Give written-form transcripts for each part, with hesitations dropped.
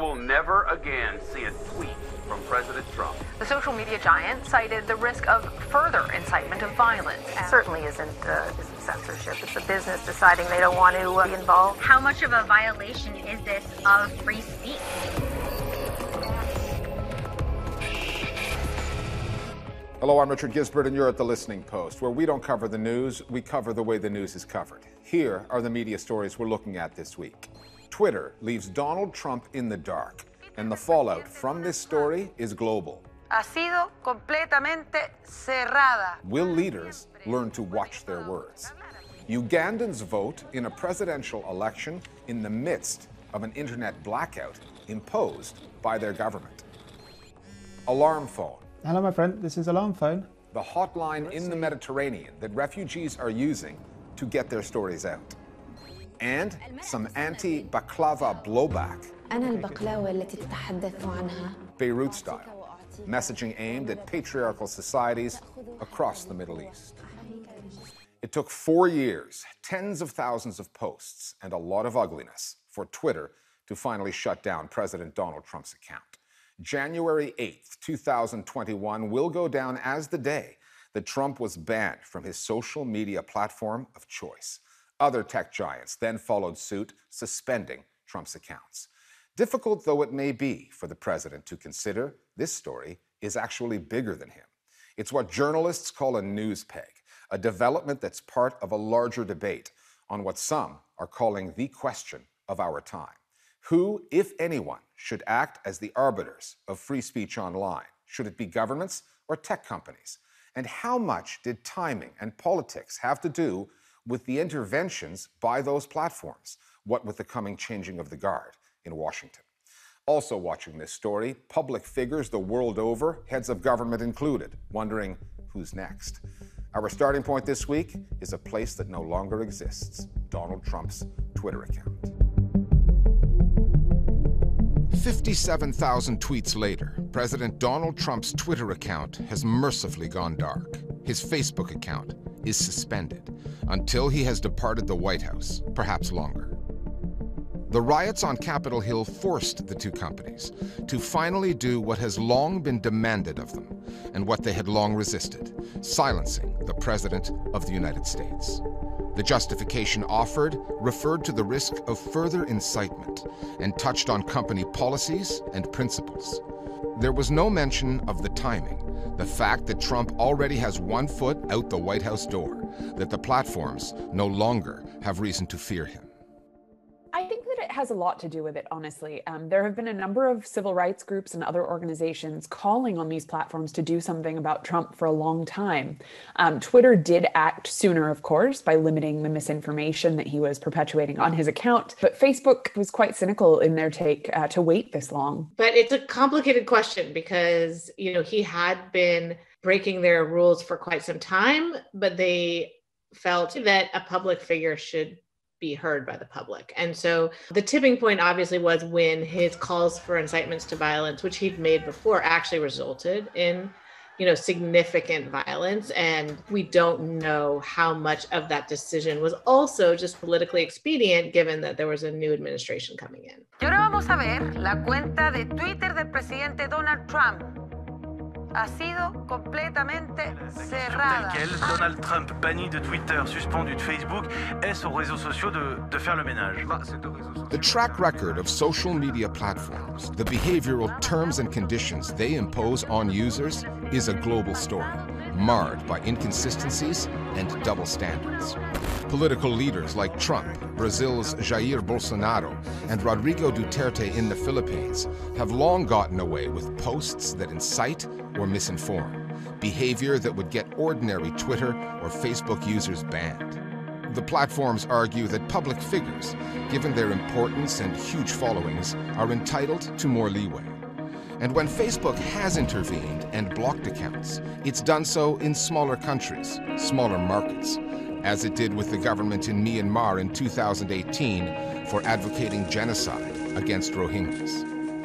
will never again see a tweet from President Trump. The social media giant cited the risk of further incitement of violence. It certainly isn't censorship. It's a business deciding they don't want to be involved. How much of a violation is this of free speech? Hello, I'm Richard Gizbert, and you're at The Listening Post, where we don't cover the news, we cover the way the news is covered. Here are the media stories we're looking at this week. Twitter leaves Donald Trump in the dark, and the fallout from this story is global. Ha sido completamente cerrada. Will leaders learn to watch their words? Ugandans vote in a presidential election in the midst of an internet blackout imposed by their government. Alarm phone. Hello, my friend. This is Alarm phone. The hotline in the Mediterranean that refugees are using to get their stories out. And some anti-baklava blowback. Beirut style. Messaging aimed at patriarchal societies across the Middle East. It took 4 years, tens of thousands of posts, and a lot of ugliness for Twitter to finally shut down President Donald Trump's account. January 8th, 2021 will go down as the day that Trump was banned from his social media platform of choice. Other tech giants then followed suit, suspending Trump's accounts. Difficult though it may be for the president to consider, this story is actually bigger than him. It's what journalists call a news peg, a development that's part of a larger debate on what some are calling the question of our time. Who, if anyone, should act as the arbiters of free speech online? Should it be governments or tech companies? And how much did timing and politics have to do with the interventions by those platforms? What with the coming changing of the guard in Washington? Also watching this story, public figures the world over, heads of government included, wondering who's next. Our starting point this week is a place that no longer exists, Donald Trump's Twitter account. 57,000 tweets later, President Donald Trump's Twitter account has mercifully gone dark. His Facebook account is suspended until he has departed the White House, perhaps longer. The riots on Capitol Hill forced the two companies to finally do what has long been demanded of them and what they had long resisted, silencing the President of the United States. The justification offered referred to the risk of further incitement and touched on company policies and principles. There was no mention of the timing, the fact that Trump already has one foot out the White House door, that the platforms no longer have reason to fear him. I think that it has a lot to do with it, honestly. There have been a number of civil rights groups and other organizations calling on these platforms to do something about Trump for a long time. Twitter did act sooner, of course, by limiting the misinformation that he was perpetuating on his account. But Facebook was quite cynical in their take to wait this long. But it's a complicated question because, he had been breaking their rules for quite some time, but they felt that a public figure should be heard by the public. And so the tipping point obviously was when his calls for incitements to violence, which he'd made before, actually resulted in, significant violence. And we don't know how much of that decision was also just politically expedient, given that there was a new administration coming in. Y ahora vamos a ver la cuenta de Twitter del presidente Donald Trump. Ha sido completamente cerrada. Donald Trump banni de Twitter, suspendu de Facebook, est aux réseaux sociaux de faire le ménage. The track record of social media platforms, the behavioral terms and conditions they impose on users is a global story, marred by inconsistencies and double standards. Political leaders like Trump, Brazil's Jair Bolsonaro, and Rodrigo Duterte in the Philippines have long gotten away with posts that incite or misinform, behavior that would get ordinary Twitter or Facebook users banned. The platforms argue that public figures, given their importance and huge followings, are entitled to more leeway. And when Facebook has intervened and blocked accounts, it's done so in smaller countries, smaller markets, as it did with the government in Myanmar in 2018 for advocating genocide against Rohingyas.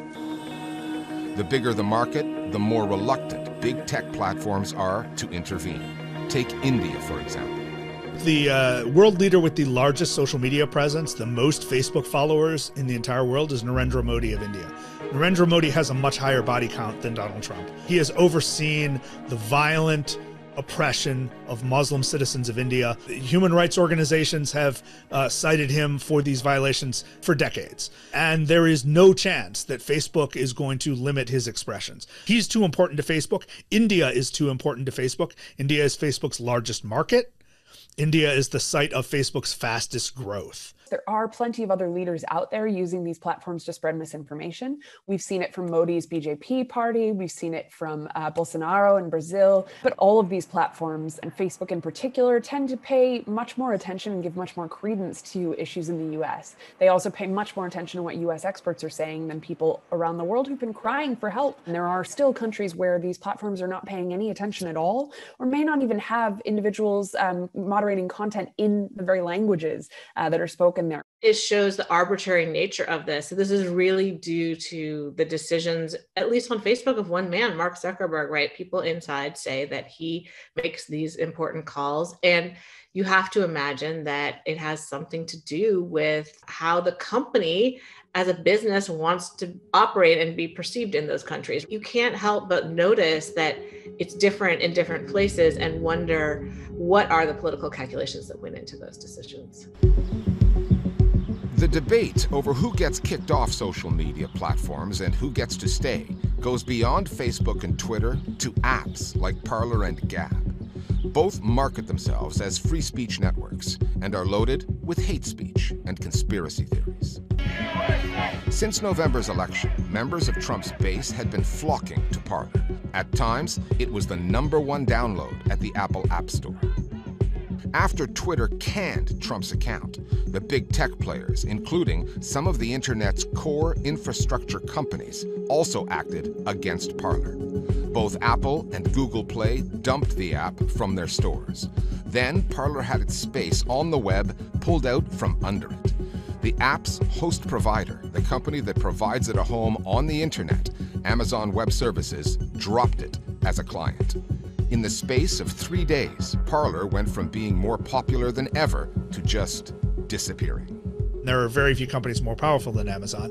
The bigger the market, the more reluctant big tech platforms are to intervene. Take India, for example. The world leader with the largest social media presence, the most Facebook followers in the entire world, is Narendra Modi of India. Narendra Modi has a much higher body count than Donald Trump. He has overseen the violent oppression of Muslim citizens of India. Human rights organizations have cited him for these violations for decades. And there is no chance that Facebook is going to limit his expressions. He's too important to Facebook. India is too important to Facebook. India is Facebook's largest market. India is the site of Facebook's fastest growth. There are plenty of other leaders out there using these platforms to spread misinformation. We've seen it from Modi's BJP party. We've seen it from Bolsonaro in Brazil. But all of these platforms, and Facebook in particular, tend to pay much more attention and give much more credence to issues in the US. They also pay much more attention to what US experts are saying than people around the world who've been crying for help. And there are still countries where these platforms are not paying any attention at all, or may not even have individuals moderating content in the very languages that are spoken there. It shows the arbitrary nature of this. So this is really due to the decisions, at least on Facebook, of one man, Mark Zuckerberg, right? People inside say that he makes these important calls. And you have to imagine that it has something to do with how the company as a business wants to operate and be perceived in those countries. You can't help but notice that it's different in different places and wonder what are the political calculations that went into those decisions. The debate over who gets kicked off social media platforms and who gets to stay goes beyond Facebook and Twitter to apps like Parler and Gab. Both market themselves as free speech networks and are loaded with hate speech and conspiracy theories. Since November's election, members of Trump's base had been flocking to Parler. At times, it was the #1 download at the Apple App Store. After Twitter canned Trump's account, the big tech players, including some of the internet's core infrastructure companies, also acted against Parler. Both Apple and Google Play dumped the app from their stores. Then Parler had its space on the web pulled out from under it. The app's host provider, the company that provides it a home on the internet, Amazon Web Services, dropped it as a client. In the space of 3 days, Parler went from being more popular than ever to just disappearing. There are very few companies more powerful than Amazon,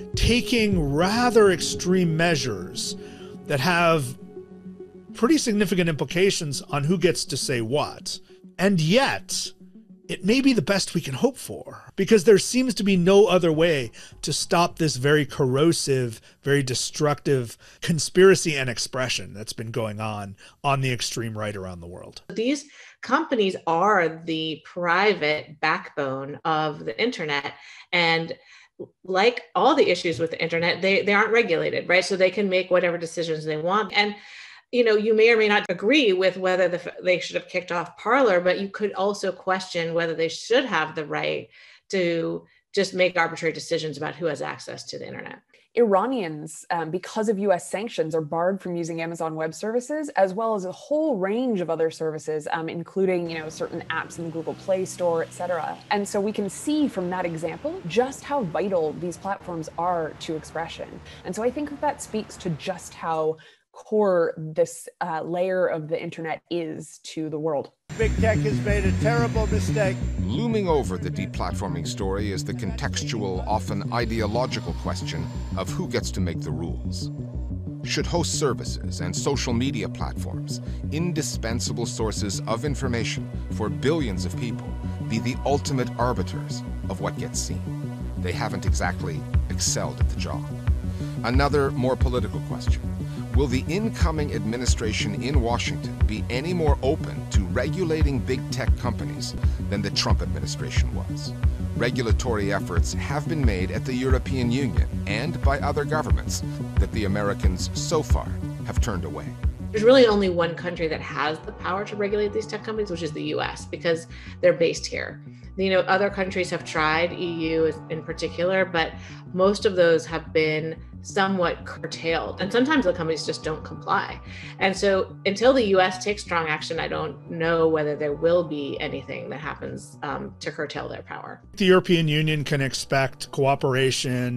taking rather extreme measures that have pretty significant implications on who gets to say what. And yet, it may be the best we can hope for, because there seems to be no other way to stop this very corrosive, very destructive conspiracy and expression that's been going on the extreme right around the world. These companies are the private backbone of the internet. And like all the issues with the internet, they aren't regulated, right? So they can make whatever decisions they want. And you may or may not agree with whether they should have kicked off Parler, but you could also question whether they should have the right to just make arbitrary decisions about who has access to the internet. Iranians, because of US sanctions, are barred from using Amazon Web Services, as well as a whole range of other services, including certain apps in the Google Play Store, etc. And so we can see from that example just how vital these platforms are to expression. And so I think that speaks to just how core this layer of the internet is to the world. Big tech has made a terrible mistake. Looming over the deplatforming story is the contextual, often ideological question of who gets to make the rules. Should host services and social media platforms, indispensable sources of information for billions of people, be the ultimate arbiters of what gets seen? They haven't exactly excelled at the job. Another more political question. Will the incoming administration in Washington be any more open to regulating big tech companies than the Trump administration was? Regulatory efforts have been made at the European Union and by other governments that the Americans so far have turned away. There's really only one country that has the power to regulate these tech companies, which is the US, because they're based here. Other countries have tried, EU in particular, but most of those have been somewhat curtailed. And sometimes the companies just don't comply. And so until the US takes strong action, I don't know whether there will be anything that happens to curtail their power. The European Union can expect cooperation,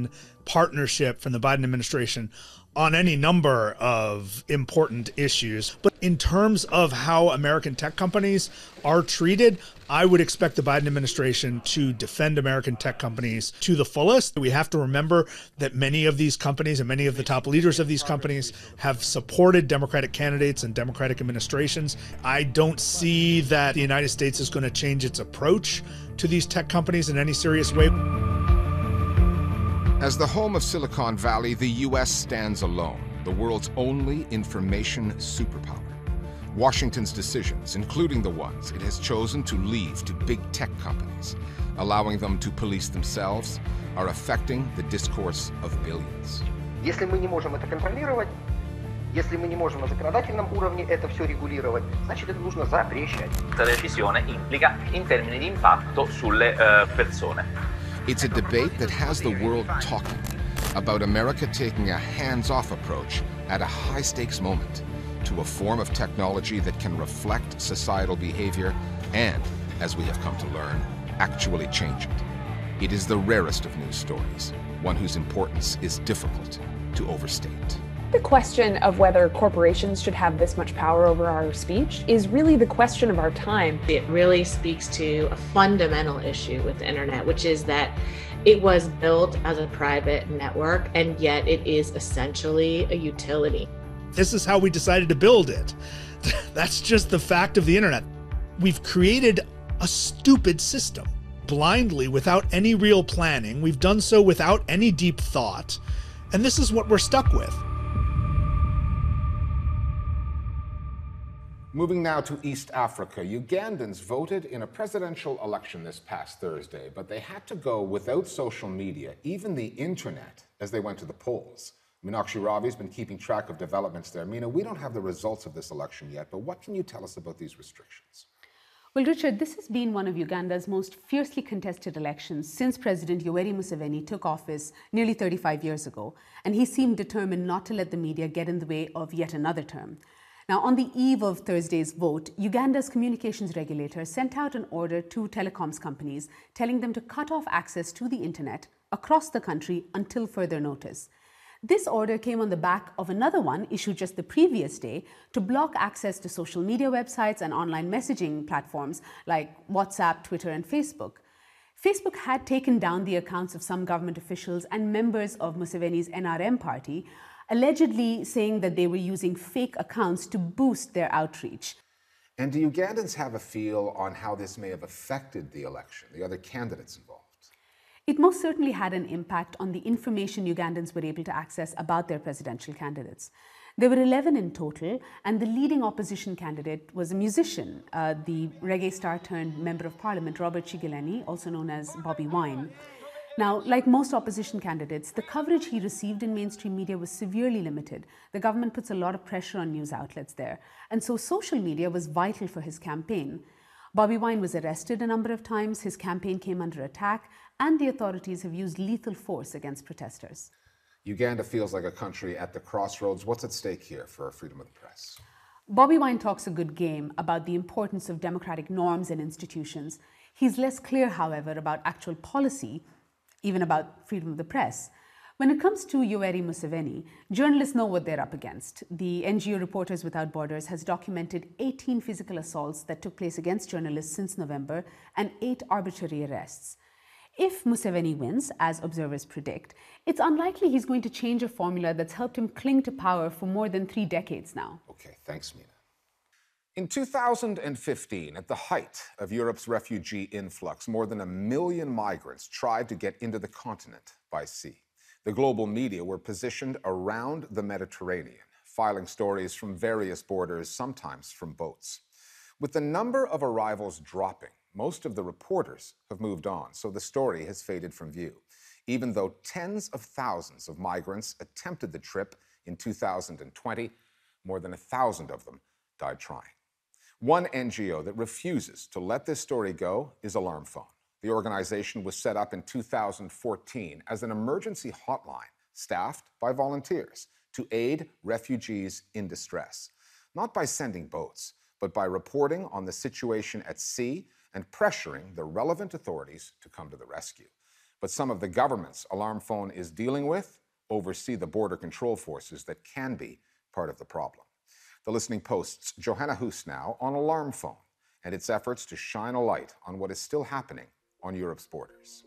partnership from the Biden administration on any number of important issues. But in terms of how American tech companies are treated, I would expect the Biden administration to defend American tech companies to the fullest. We have to remember that many of these companies and many of the top leaders of these companies have supported Democratic candidates and Democratic administrations. I don't see that the United States is going to change its approach to these tech companies in any serious way. As the home of Silicon Valley, the U.S. stands alone, the world's only information superpower. Washington's decisions, including the ones it has chosen to leave to big tech companies, allowing them to police themselves, are affecting the discourse of billions. Если мы не можем это контролировать, если мы не можем на законодательном уровне это все регулировать, значит это нужно запрещать. Questa decisione implica in termini di impatto sulle persone. It's a debate that has the world talking about America taking a hands-off approach at a high-stakes moment to a form of technology that can reflect societal behavior and, as we have come to learn, actually change it. It is the rarest of news stories, one whose importance is difficult to overstate. The question of whether corporations should have this much power over our speech is really the question of our time. It really speaks to a fundamental issue with the internet, which is that it was built as a private network, and yet it is essentially a utility. This is how we decided to build it. That's just the fact of the internet. We've created a stupid system blindly without any real planning. We've done so without any deep thought. And this is what we're stuck with. Moving now to East Africa, Ugandans voted in a presidential election this past Thursday, but they had to go without social media, even the internet, as they went to the polls. Meenakshi Ravi has been keeping track of developments there. Meena, we don't have the results of this election yet, but what can you tell us about these restrictions? Well, Richard, this has been one of Uganda's most fiercely contested elections since President Yoweri Museveni took office nearly 35 years ago, and he seemed determined not to let the media get in the way of yet another term. Now, on the eve of Thursday's vote, Uganda's communications regulator sent out an order to telecoms companies telling them to cut off access to the internet across the country until further notice. This order came on the back of another one issued just the previous day to block access to social media websites and online messaging platforms like WhatsApp, Twitter, and Facebook. Facebook had taken down the accounts of some government officials and members of Museveni's NRM party, allegedly saying that they were using fake accounts to boost their outreach. And do Ugandans have a feel on how this may have affected the election, the other candidates involved? It most certainly had an impact on the information Ugandans were able to access about their presidential candidates. There were 11 in total, and the leading opposition candidate was a musician, the reggae star turned member of parliament, Robert Kyagulanyi, also known as Bobi Wine. Now, like most opposition candidates, the coverage he received in mainstream media was severely limited. The government puts a lot of pressure on news outlets there, and so social media was vital for his campaign. Bobi Wine was arrested a number of times, his campaign came under attack, and the authorities have used lethal force against protesters. Uganda feels like a country at the crossroads. What's at stake here for freedom of the press? Bobi Wine talks a good game about the importance of democratic norms and institutions. He's less clear, however, about actual policy, even about freedom of the press. When it comes to Yoweri Museveni, journalists know what they're up against. The NGO Reporters Without Borders has documented 18 physical assaults that took place against journalists since November and 8 arbitrary arrests. If Museveni wins, as observers predict, it's unlikely he's going to change a formula that's helped him cling to power for more than 3 decades now. Okay, thanks, Meena. In 2015, at the height of Europe's refugee influx, more than 1 million migrants tried to get into the continent by sea. The global media were positioned around the Mediterranean, filing stories from various borders, sometimes from boats. With the number of arrivals dropping, most of the reporters have moved on, so the story has faded from view, even though tens of thousands of migrants attempted the trip in 2020, more than 1,000 of them died trying. One NGO that refuses to let this story go is Alarm Phone. The organization was set up in 2014 as an emergency hotline staffed by volunteers to aid refugees in distress, not by sending boats, but by reporting on the situation at sea and pressuring the relevant authorities to come to the rescue. but some of the governments Alarm Phone is dealing with oversee the border control forces that can be part of the problem. The Listening Post's Johanna Hoos now on Alarm Phone and its efforts to shine a light on what is still happening on Europe's borders.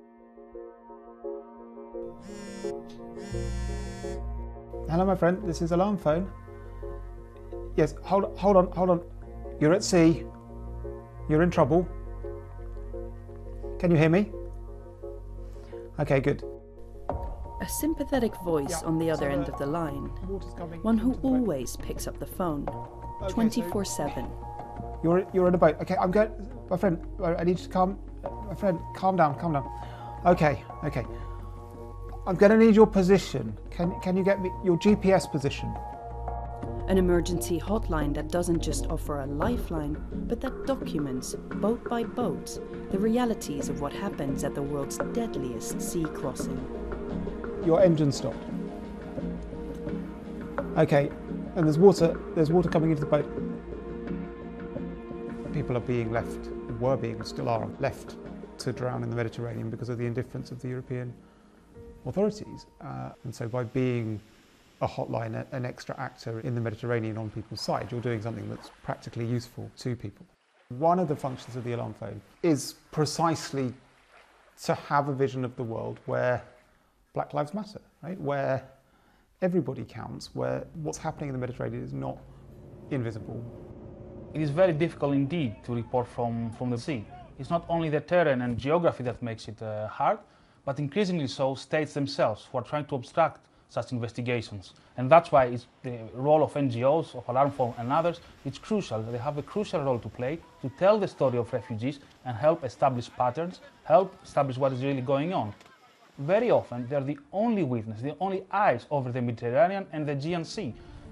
Hello, my friend. This is Alarm Phone. Yes, hold on. You're at sea. You're in trouble. Can you hear me? Okay, good. A sympathetic voice on the other end of the line. One who always picks up the phone, 24/7. You're in a boat. Okay, I'm going. My friend, I need you to calm. My friend, calm down. Okay. I'm going to need your position. Can you get me your GPS position? An emergency hotline that doesn't just offer a lifeline, but that documents, boat by boat, the realities of what happens at the world's deadliest sea crossing. Your engine stopped. Okay, and there's water coming into the boat. People are being left, still are left to drown in the Mediterranean because of the indifference of the European authorities. And so by being a hotline, an extra actor in the Mediterranean on people's side, you're doing something that's practically useful to people. One of the functions of the Alarm Phone is precisely to have a vision of the world where Black Lives Matter, right? Where everybody counts, where what's happening in the Mediterranean is not invisible. It is very difficult indeed to report from the sea. It's not only the terrain and geography that makes it hard, but increasingly so states themselves who are trying to obstruct such investigations. And that's why it's the role of NGOs, of Alarm Phone and others, it's crucial. They have a crucial role to play to tell the story of refugees and help establish patterns, help establish what is really going on. Very often, they're the only witness, the only eyes over the Mediterranean and the Aegean Sea.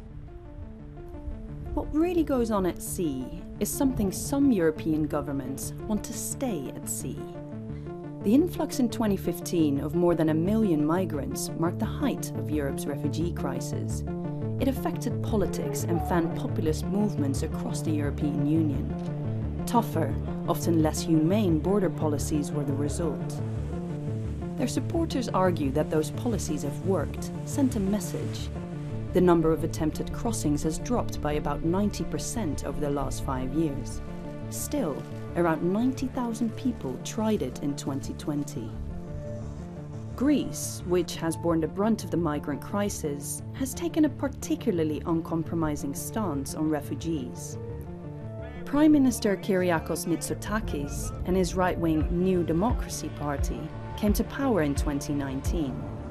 What really goes on at sea is something some European governments want to stay at sea. The influx in 2015 of more than 1 million migrants marked the height of Europe's refugee crisis. It affected politics and fanned populist movements across the European Union. Tougher, often less humane border policies were the result. Their supporters argue that those policies have worked, sent a message. The number of attempted crossings has dropped by about 90% over the last 5 years. Still, around 90,000 people tried it in 2020. Greece, which has borne the brunt of the migrant crisis, has taken a particularly uncompromising stance on refugees. Prime Minister Kyriakos Mitsotakis and his right-wing New Democracy Party came to power in 2019.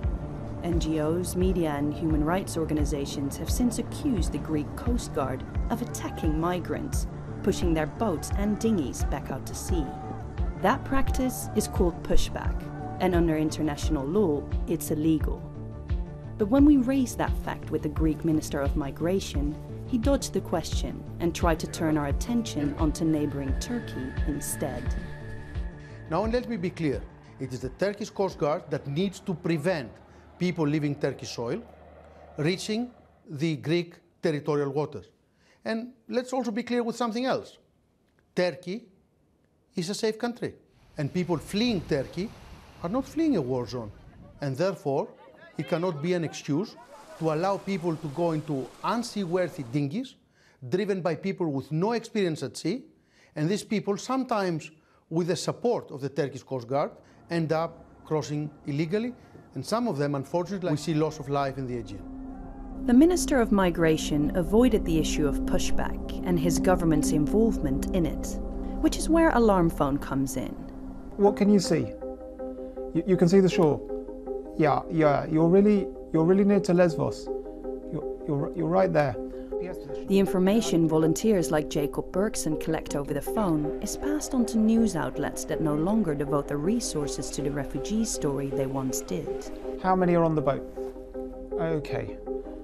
NGOs, media and human rights organizations have since accused the Greek Coast Guard of attacking migrants, pushing their boats and dinghies back out to sea. That practice is called pushback, and under international law, it's illegal. But when we raised that fact with the Greek Minister of Migration, he dodged the question and tried to turn our attention onto neighboring Turkey instead. Now let me be clear. It is the Turkish Coast Guard that needs to prevent people leaving Turkish soil reaching the Greek territorial waters. And let's also be clear with something else. Turkey is a safe country, and people fleeing Turkey are not fleeing a war zone. And therefore, it cannot be an excuse to allow people to go into unseaworthy dinghies driven by people with no experience at sea. And these people, sometimes with the support of the Turkish Coast Guard, end up crossing illegally. And some of them, unfortunately, we see loss of life in the Aegean. The Minister of Migration avoided the issue of pushback and his government's involvement in it, which is where Alarm Phone comes in. What can you see? You can see the shore. Yeah. You're really near to Lesbos. You're right there. The information volunteers like Jacob Berkson collect over the phone is passed on to news outlets that no longer devote their resources to the refugee story they once did. How many are on the boat? Okay.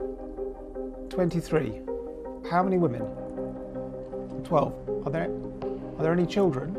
23. How many women? 12. Are there any children?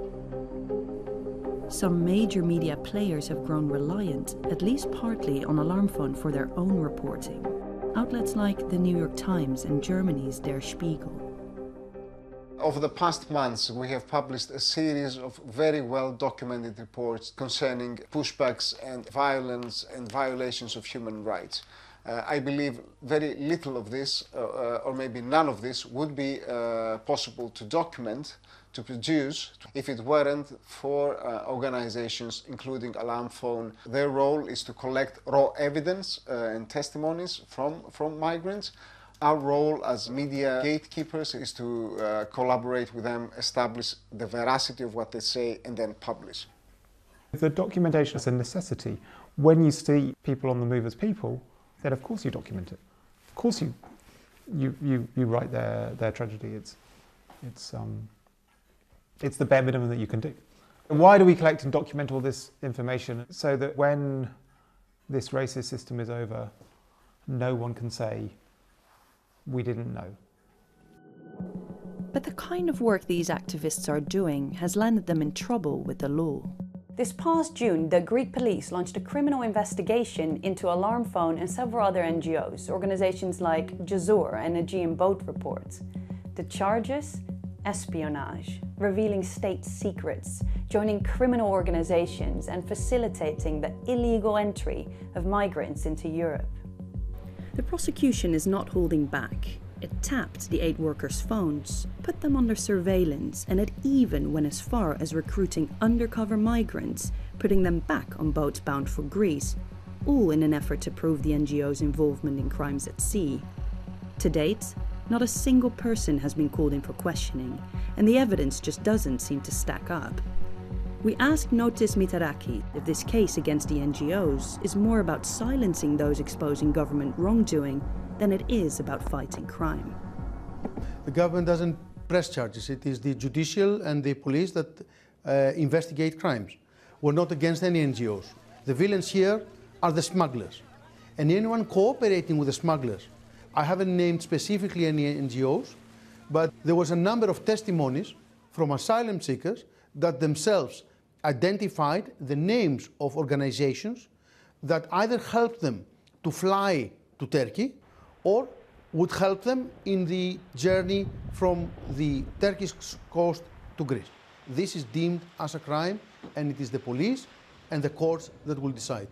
Some major media players have grown reliant, at least partly, on Alarm Phone for their own reporting. Outlets like the New York Times and Germany's Der Spiegel. Over the past months, we have published a series of very well-documented reports concerning pushbacks and violence and violations of human rights. I believe very little of this, or maybe none of this, would be possible to document, to produce, if it weren't for organizations, including Alarm Phone. Their role is to collect raw evidence and testimonies from migrants. Our role as media gatekeepers is to collaborate with them, establish the veracity of what they say, and then publish. The documentation is a necessity. When you see people on the move as people, then of course you document it. Of course you write their tragedy. It's the bare minimum that you can do. And why do we collect and document all this information? So that when this racist system is over, no one can say, we didn't know. But the kind of work these activists are doing has landed them in trouble with the law. This past June, the Greek police launched a criminal investigation into Alarm Phone and several other NGOs, organizations like Jazeera and Aegean Boat Reports. The charges? Espionage, revealing state secrets, joining criminal organizations and facilitating the illegal entry of migrants into Europe. The prosecution is not holding back. It tapped the 8 workers' phones, put them under surveillance, and it even went as far as recruiting undercover migrants, putting them back on boats bound for Greece, all in an effort to prove the NGO's involvement in crimes at sea. To date, not a single person has been called in for questioning, and the evidence just doesn't seem to stack up. We asked Notis Mitarachi if this case against the NGOs is more about silencing those exposing government wrongdoing than it is about fighting crime. The government doesn't press charges. It is the judicial and the police that investigate crimes. We're not against any NGOs. The villains here are the smugglers. And anyone cooperating with the smugglers, I haven't named specifically any NGOs, but there was a number of testimonies from asylum seekers that themselves identified the names of organizations that either helped them to fly to Turkey or would help them in the journey from the Turkish coast to Greece. This is deemed as a crime, and it is the police and the courts that will decide.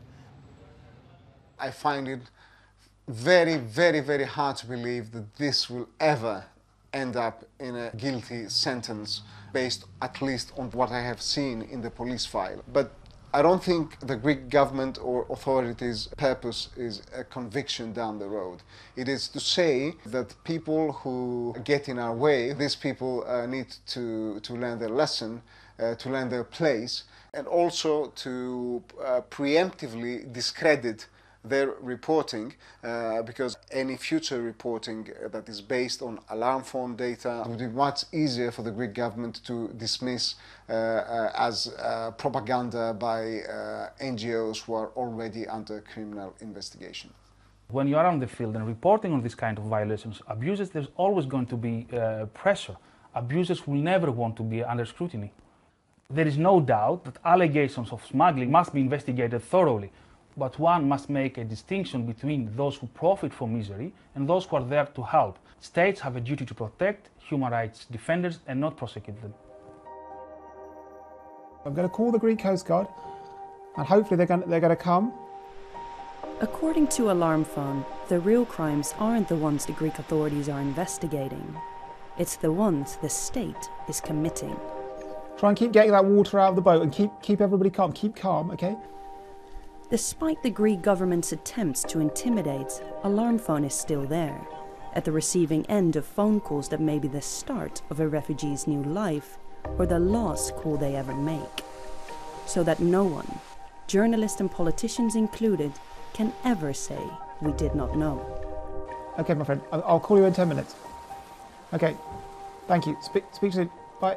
I find it very, very, very hard to believe that this will ever end up in a guilty sentence based at least on what I have seen in the police file. But I don't think the Greek government or authorities' purpose is a conviction down the road. It is to say that people who get in our way, these people need to learn their lesson, to learn their place, and also to preemptively discredit their reporting, because any future reporting that is based on alarm phone data would be much easier for the Greek government to dismiss as propaganda by NGOs who are already under criminal investigation. When you are on the field and reporting on this kind of violations, abuses, there's always going to be pressure. Abusers will never want to be under scrutiny. There is no doubt that allegations of smuggling must be investigated thoroughly. But one must make a distinction between those who profit from misery and those who are there to help. States have a duty to protect human rights defenders and not prosecute them. I'm going to call the Greek Coast Guard, and hopefully they're going to come. According to Alarm Phone, the real crimes aren't the ones the Greek authorities are investigating. It's the ones the state is committing. Try and keep getting that water out of the boat and keep everybody calm. Keep calm, okay? Despite the Greek government's attempts to intimidate, Alarm Phone is still there, at the receiving end of phone calls that may be the start of a refugee's new life or the last call they ever make. So that no one, journalists and politicians included, can ever say we did not know. Okay, my friend, I'll call you in 10 minutes. Okay, thank you. Speak soon. Bye.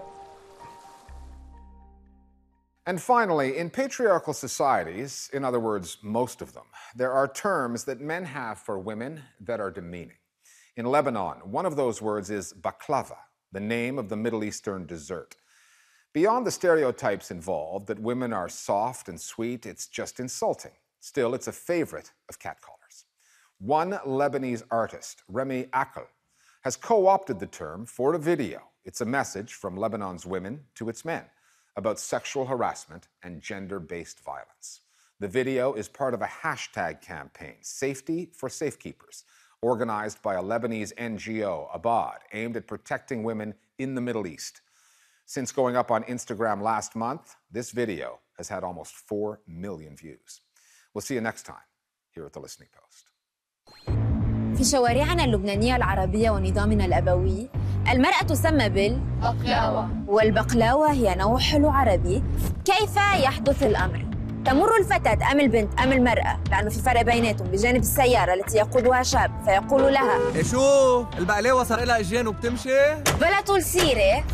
And finally, in patriarchal societies, in other words, most of them, there are terms that men have for women that are demeaning. In Lebanon, one of those words is baklava, the name of the Middle Eastern dessert. Beyond the stereotypes involved, that women are soft and sweet, it's just insulting. Still, it's a favorite of catcallers. One Lebanese artist, Remy Akil, has co-opted the term for a video It's a message from Lebanon's women to its men about sexual harassment and gender-based violence. The video is part of a hashtag campaign, Safety for Safekeepers, organized by a Lebanese NGO, Abad, aimed at protecting women in the Middle East. Since going up on Instagram last month, this video has had almost 4 million views. We'll see you next time here at The Listening Post. في شوارعنا اللبنانية العربية ونظامنا الأبوي، المرأة تسمى بالبقلاوة، والبقلاوة هي نوع حلو عربي. كيف يحدث الأمر؟ تمر الفتاة أم البنت أم المرأة، لأنه في فرق بيناتهم، بجانب السيارة التي يقودها شاب فيقول لها شو؟ البقلاوة صار لها إجيان وبتمشي؟ بلا طول سيرة.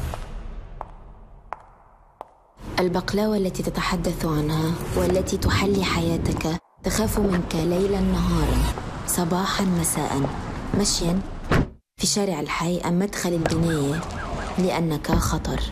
البقلاوة التي تتحدث عنها والتي تحلي حياتك تخاف منك ليلاً نهاراً، صباحاً مساءً، مشياً في شارع الحي أم مدخل البناية لأنك خطر.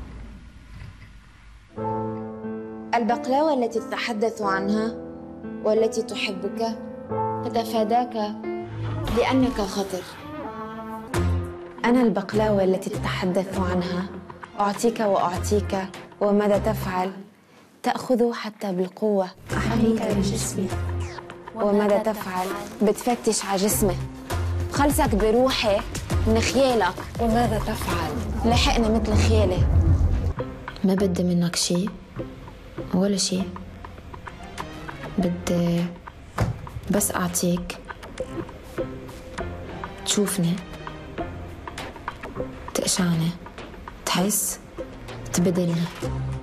البقلاوة التي تتحدث عنها والتي تحبك تتفاداك لأنك خطر. أنا البقلاوة التي تتحدث عنها، أعطيك وأعطيك، وماذا تفعل؟ تأخذ حتى بالقوة. أحميك بجسمي. وماذا تفعل؟ بتفتش على جسمي. بخلصك بروحي من خيالك. وماذا تفعل؟ لحقنا مثل خيالي. ما بدي منك شيء ولا شيء، بدي بس أعطيك تشوفني، تقشعني، تحس، تبدلني.